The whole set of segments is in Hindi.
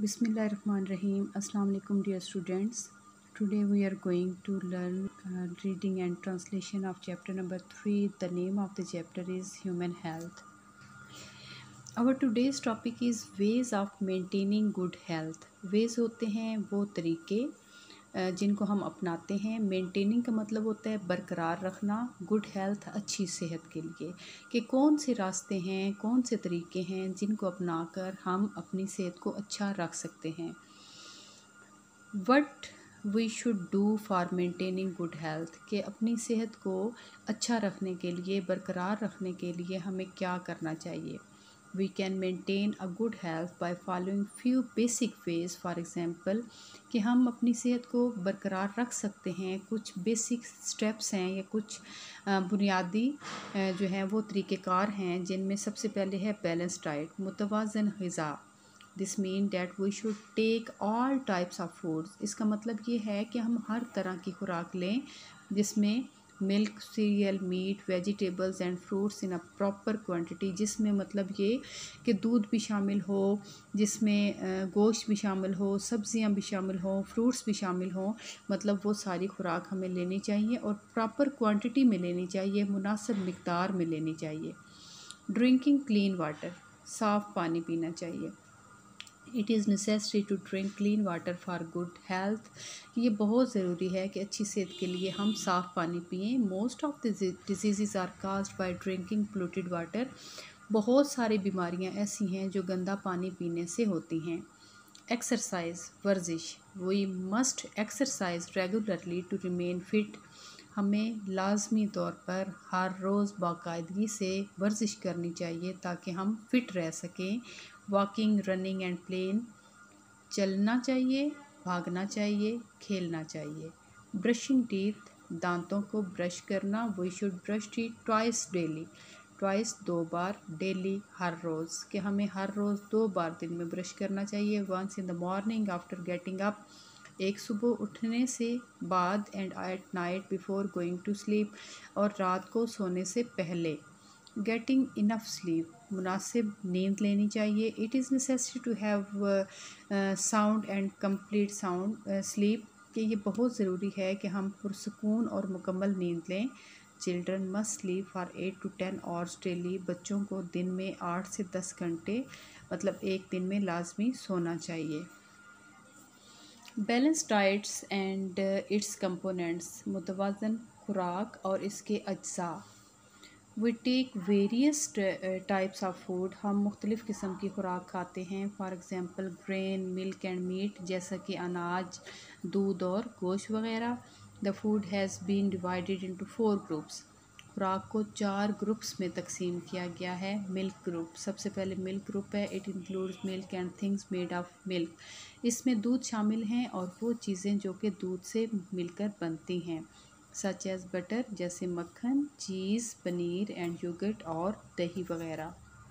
Bismillahirrahmanirrahim. Assalamu alaikum dear students. Today we are going to learn reading and translation of chapter number 3. The name of the chapter is Human Health. Our today's topic is ways of maintaining good health. Ways होते हैं वो तरीके जिनको हम अपनाते हैं। मेंटेनिंग का मतलब होता है बरकरार रखना, गुड हेल्थ अच्छी सेहत के लिए, कि कौन से रास्ते हैं, कौन से तरीके हैं जिनको अपनाकर हम अपनी सेहत को अच्छा रख सकते हैं। What we should do for maintaining good health, कि अपनी सेहत को अच्छा रखने के लिए, बरकरार रखने के लिए हमें क्या करना चाहिए। We can maintain a good health by following few basic ways. For example, कि हम अपनी सेहत को बरकरार रख सकते हैं। कुछ बेसिक स्टेप्स हैं या कुछ बुनियादी जो हैं वो तरीक़ेकार हैं, जिनमें सबसे पहले है बैलेंस डाइट, मुतवाज़न ग़िज़ा। This mean that we should take all types of foods. इसका मतलब ये है कि हम हर तरह की खुराक लें जिसमें milk, cereal, meat, vegetables and fruits in a proper quantity. जिसमें मतलब ये कि दूध भी शामिल हो, जिसमें गोश्त भी शामिल हो, सब्ज़ियां भी शामिल हो, फ्रूट्स भी शामिल हो। मतलब वो सारी खुराक हमें लेनी चाहिए और प्रॉपर क्वांटिटी में लेनी चाहिए, मुनासिब मिक़दार में लेनी चाहिए। ड्रिंकिंग क्लीन वाटर, साफ़ पानी पीना चाहिए। It is necessary to drink clean water for good health. ये बहुत ज़रूरी है कि अच्छी सेहत के लिए हम साफ़ पानी पिएं। Most of the diseases are caused by drinking polluted water. बहुत सारी बीमारियां ऐसी हैं जो गंदा पानी पीने से होती हैं। एक्सरसाइज, वर्जिश, we must exercise regularly to remain fit. हमें लाजमी तौर पर हर रोज़ बाकायदगी से वर्जिश करनी चाहिए ताकि हम फिट रह सकें। वॉकिंग, रनिंग एंड प्लेइंग, चलना चाहिए, भागना चाहिए, खेलना चाहिए। ब्रशिंग टीथ, दांतों को ब्रश करना। We should brush teeth twice daily, twice 2 बार, डेली हर रोज़, कि हमें हर रोज़ 2 बार दिन में ब्रश करना चाहिए। Once in the morning after getting up, एक सुबह उठने से बाद, and at night before going to sleep, और रात को सोने से पहले। गेटिंग इनफ स्लीप, मुनासिब नींद लेनी चाहिए। It is necessary to have sound and complete sound sleep, कि ये बहुत ज़रूरी है कि हम पुरसकून और मुकम्मल नींद लें। Children must sleep for 8 to 10 hours daily. बच्चों को दिन में 8 से 10 घंटे मतलब एक दिन में लाजमी सोना चाहिए। Balance diets and its components, मुतवाज़न खुराक और इसके अज्जा। We take various types of food, हम मुख्तलिफ़ किस्म की खुराक खाते हैं। For example grain, milk and meat, जैसा कि अनाज, दूध और गोश्त वग़ैरह। The food has been divided into 4 groups. खुराक को 4 ग्रुप्स में तकसीम किया गया है। मिल्क ग्रुप, सबसे पहले मिल्क ग्रुप है। It includes milk and things made of milk. इसमें दूध शामिल हैं और वो चीज़ें जो कि दूध से मिलकर बनती हैं, सच एज़ बटर, जैसे मक्खन, चीज़, पनीर एंड योगर्ट और दही वगैरह।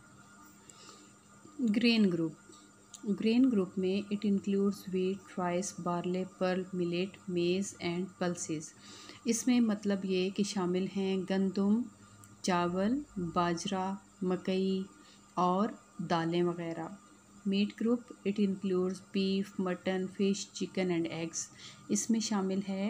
ग्रेन ग्रुप, ग्रेन ग्रुप में it includes wheat, rice, barley, pearl, millet, maize and pulses. इसमें मतलब ये कि शामिल हैं गंदम, चावल, बाजरा, मकई और दालें वगैरह। Meat group, it includes beef, mutton, fish, chicken and eggs. इसमें शामिल है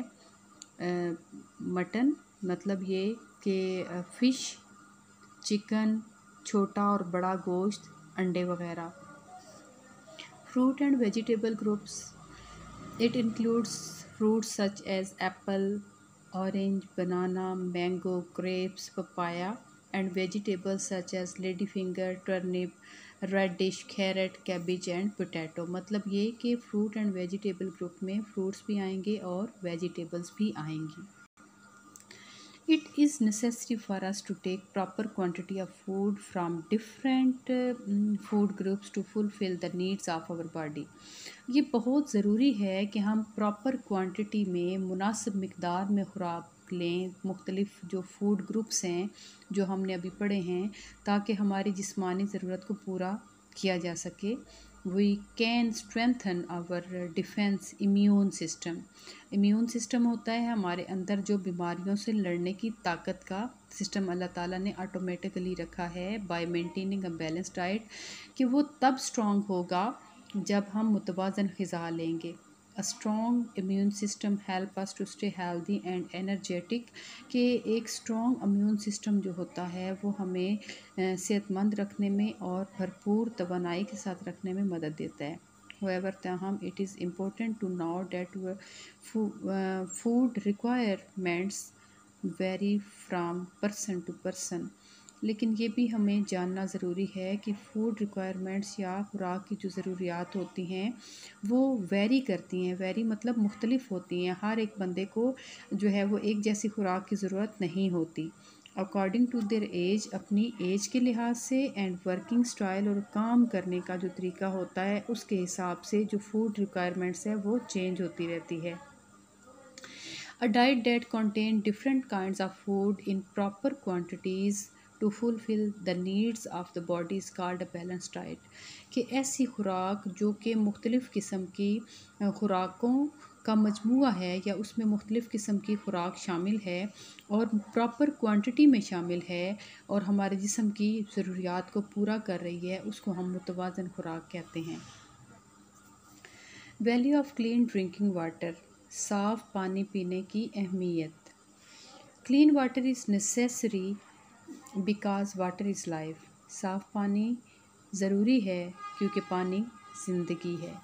मटन, मतलब ये कि फ़िश, चिकन, छोटा और बड़ा गोश्त, अंडे वगैरह। Fruit and vegetable groups, it includes fruits such as apple, orange, banana, mango, grapes, papaya, and vegetables such as lady finger, turnip, radish, carrot, cabbage and potato. मतलब ये कि फ्रूट एंड वेजिटेबल ग्रुप में फ्रूट्स भी आएंगे और वेजिटेबल्स भी आएंगी। It is necessary for us to take proper quantity of food from different food groups to fulfill the needs of our body. ये बहुत ज़रूरी है कि हम प्रॉपर क्वांटिटी में, मुनासिब मिक़दार में खुराक लें, मुख्तलिफ़ जो फूड ग्रुप्स हैं जो हमने अभी पढ़े हैं, ताकि हमारी जिस्मानी ज़रूरत को पूरा किया जा सके। We can strengthen our defence immune system. Immune system होता है हमारे अंदर जो बीमारियों से लड़ने की ताकत का सिस्टम अल्लाह ताला ने ऑटोमेटिकली रखा है by maintaining a balance diet, कि वो तब स्ट्रॉन्ग होगा जब हम मुतवाज़न ग़िज़ा लेंगे। A strong immune system help us to stay healthy and energetic, कि एक स्ट्रॉन्ग इम्यून सिस्टम जो होता है वो हमें सेहतमंद रखने में और भरपूर तवानाई के साथ रखने में मदद देता है। However, ताहम it is important to know that food requirements vary from person to person. लेकिन ये भी हमें जानना ज़रूरी है कि फ़ूड रिक्वायरमेंट्स या खुराक की जो ज़रूरियात होती हैं वो वेरी करती हैं। वेरी मतलब मुख्तलिफ होती हैं। हर एक बंदे को जो है वो एक जैसी खुराक की ज़रूरत नहीं होती। अकॉर्डिंग टू देयर एज, अपनी एज के लिहाज से, एंड वर्किंग स्टाइल और काम करने का जो तरीका होता है उसके हिसाब से जो फूड रिक्वायरमेंट्स है वो चेंज होती रहती है। A diet that contains different kinds of food in proper quantities to fulfill the needs of the body is called a balanced diet। कि ऐसी खुराक जो कि मुख्तलिफ़ किस्म की खुराकों का मजमूआ है या उसमें मुख्तलिफ़ किस्म की खुराक शामिल है और प्रॉपर क्वांटिटी में शामिल है और हमारे जिस्म की ज़रूरियात को पूरा कर रही है, उसको हम मुतवाज़न खुराक कहते हैं। Value of clean drinking water, साफ़ पानी पीने की अहमियत। Clean water is necessary because water is life. साफ़ पानी ज़रूरी है क्योंकि पानी ज़िंदगी है।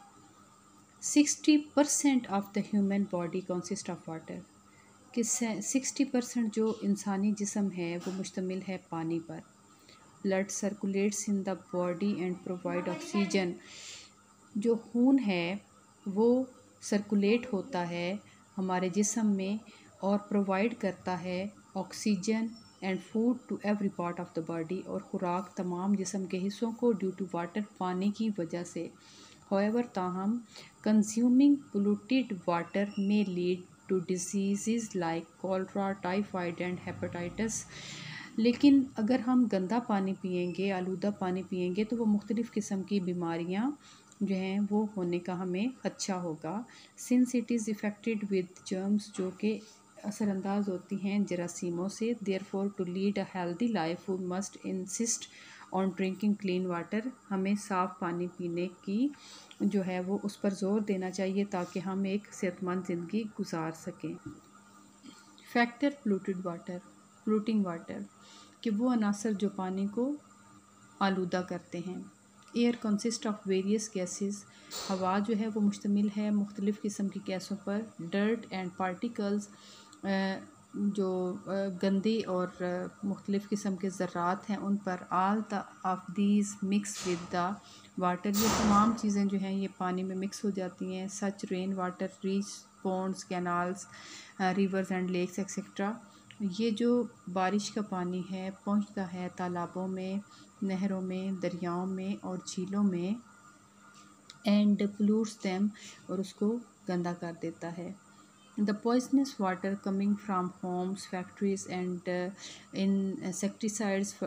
60% of the human body consist of water, कि 60% जो इंसानी जिस्म है वो मुश्तमिल है पानी पर। Blood circulates in the body and provide oxygen, जो खून है वो सर्कुलेट होता है हमारे जिस्म में और प्रोवाइड करता है oxygen and food to every part of the body, और खुराक तमाम जिस्म के हिस्सों को ड्यू टू वाटर, पानी की वजह से। हाउएवर, ताहम consuming polluted water may lead to diseases like cholera, typhoid and hepatitis. लेकिन अगर हम गंदा पानी पिएंगे, आलूदा पानी पिएंगे, तो वो मुख्तलिफ़ किस्म की बीमारियाँ जो हैं वो होने का हमें अच्छा होगा। Since it is affected with germs, जो कि असरअंदाज होती हैं जरासीमों से। Therefore to lead a healthy life we must insist on drinking clean water. हमें साफ़ पानी पीने की जो है वो उस पर ज़ोर देना चाहिए ताकि हम एक सेहतमंद ज़िंदगी गुजार सकें। Factor polluted water, polluting water, कि वो अनासर जो पानी को आलूदा करते हैं। Air consist of various gases, हवा जो है वो मुश्तमिल है मुख्तलिफ़ किस्म की गैसों पर। डर्ट एंड पार्टिकल्स, जो गंदे और मुख्तलिफ़ किस्म के ज़र्रात हैं उन पर। All the of these mix with the water, ये तमाम चीज़ें जो हैं ये पानी में मिक्स हो जाती हैं। Such rain water reach ponds, canals, rivers and lakes etcetera. ये जो बारिश का पानी है पहुंचता है तालाबों में, नहरों में, दरियाओं में और झीलों में, एंड पोल्यूट्स देम, और उसको गंदा कर देता है। The poisonous water coming from homes, factories and insecticides,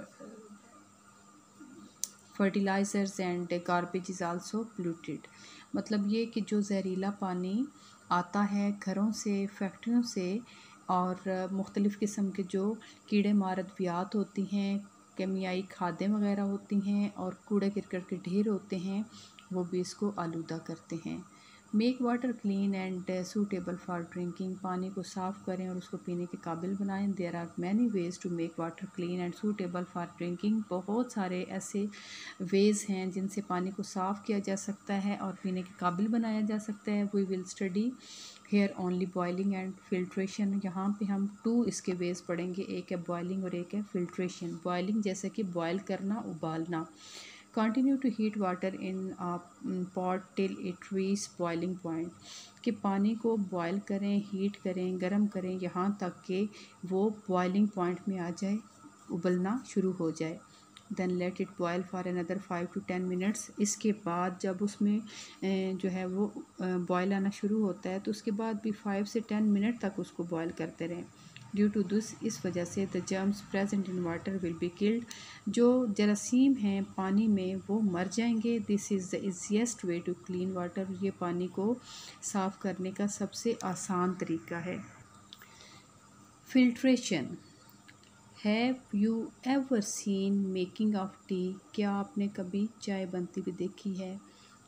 fertilisers and garbage is also polluted. मतलब ये कि जो जहरीला पानी आता है घरों से, फैक्ट्रियों से, और मुख्तलिफ़ किस्म के जो कीड़े मार अद्वियात होती हैं, केमियाई खादें वग़ैरह होती हैं और कूड़े करकट के ढेर होते हैं, वो भी इसको आलूदा करते हैं। Make water clean and suitable for drinking, पानी को साफ़ करें और उसको पीने के काबिल बनाएं। There are many ways to make water clean and suitable for drinking, बहुत सारे ऐसे वेज़ हैं जिनसे पानी को साफ़ किया जा सकता है और पीने के काबिल बनाया जा सकता है। We will study here only boiling and filtration, यहाँ पे हम 2 इसके वेज़ पढ़ेंगे, एक है बॉयलिंग और एक है फिल्ट्रेशन। बॉयलिंग जैसे कि बॉयल करना, उबालना। Continue to heat water in pot till it reach boiling point, कि पानी को बॉयल करें, हीट करें, गर्म करें यहाँ तक कि वो बॉइलिंग पॉइंट में आ जाए, उबलना शुरू हो जाए। Then let it boil for another 5 to 10 minutes. इसके बाद जब उसमें जो है वो बॉयल आना शुरू होता है तो उसके बाद भी 5 से 10 मिनट तक उसको बॉयल करते रहें। ड्यू टू दिस, इस वजह से the germs present in water will be killed, जो जरासीम हैं पानी में वो मर जाएंगे। This is the easiest way to clean water, ये पानी को साफ़ करने का सबसे आसान तरीका है। Filtration. Have you ever seen making of tea, क्या आपने कभी चाय बनती हुई देखी है?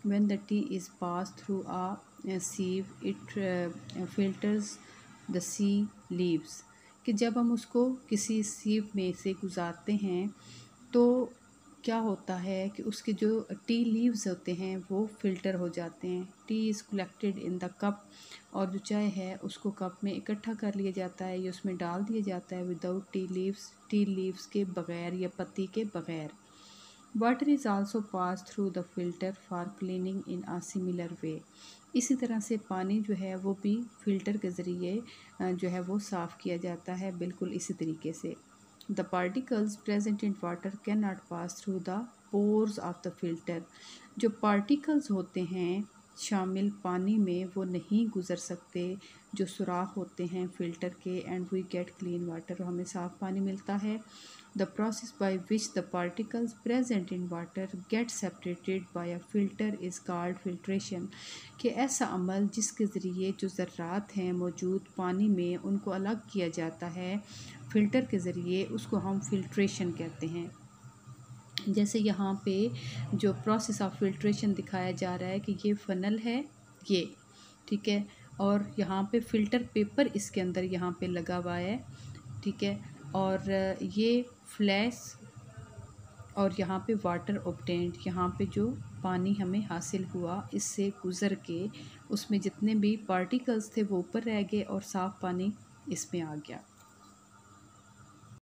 When the tea is passed through a sieve, it filters the sea leaves. कि जब हम उसको किसी सीव में से गुजारते हैं तो क्या होता है कि उसके जो टी लीव्स होते हैं वो फ़िल्टर हो जाते हैं। Tea is collected in the cup, और जो चाय है उसको कप में इकट्ठा कर लिया जाता है या उसमें डाल दिया जाता है विदाउट टी लीव्स के बग़ैर या पत्ती के बग़ैर। Water is also pass through the filter for cleaning in a similar way. इसी तरह से पानी जो है वो भी फ़िल्टर के ज़रिए जो है वो साफ़ किया जाता है, बिल्कुल इसी तरीके से। The particles present in water can not pass through the pores of the filter. जो पार्टिकल्स होते हैं शामिल पानी में वो नहीं गुज़र सकते जो सुराख होते हैं फ़िल्टर के, and we get clean water, हमें साफ़ पानी मिलता है। The process by which the particles present in water get separated by a filter is called filtration. कि ऐसा अमल जिसके ज़रिए जो ज़र्रात हैं मौजूद पानी में उनको अलग किया जाता है फ़िल्टर के ज़रिए, उसको हम फिल्ट्रेशन कहते हैं। जैसे यहाँ पे जो प्रोसेस ऑफ फिल्ट्रेशन दिखाया जा रहा है कि ये फ़नल है ये, ठीक है, और यहाँ पे फ़िल्टर पेपर इसके अंदर यहाँ पे लगा हुआ है, ठीक है, और ये फ्लैश और यहाँ पे वाटर ऑब्टेन्ड, यहाँ पे जो पानी हमें हासिल हुआ इससे गुज़र के उसमें जितने भी पार्टिकल्स थे वो ऊपर रह गए और साफ़ पानी इसमें आ गया।